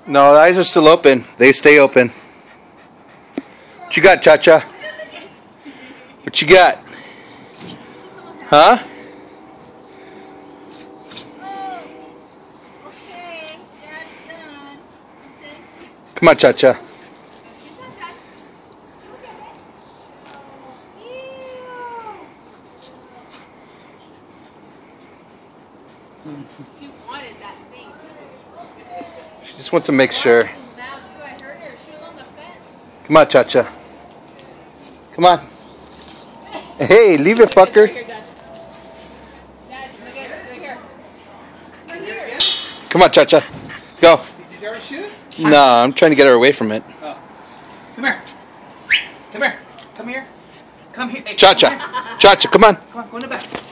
No, the eyes are still open. They stay open. What you got, Chacha? What you got? Huh? Okay, Dad's done. Come on, Chacha. She wanted that thing. She just wants to make sure. I heard her. She was on the fence. Come on, Chacha. Come on. Hey, leave it, fucker. Right here, Dad. Dad, look at it. Right here. Right here. Come on, Chacha. Go. Did you ever shoot it? No, I'm trying to get her away from it. Oh. Come here. Come here. Come here. Come here. Hey, Chacha. come here. Chacha, come on. Come on, go in the back.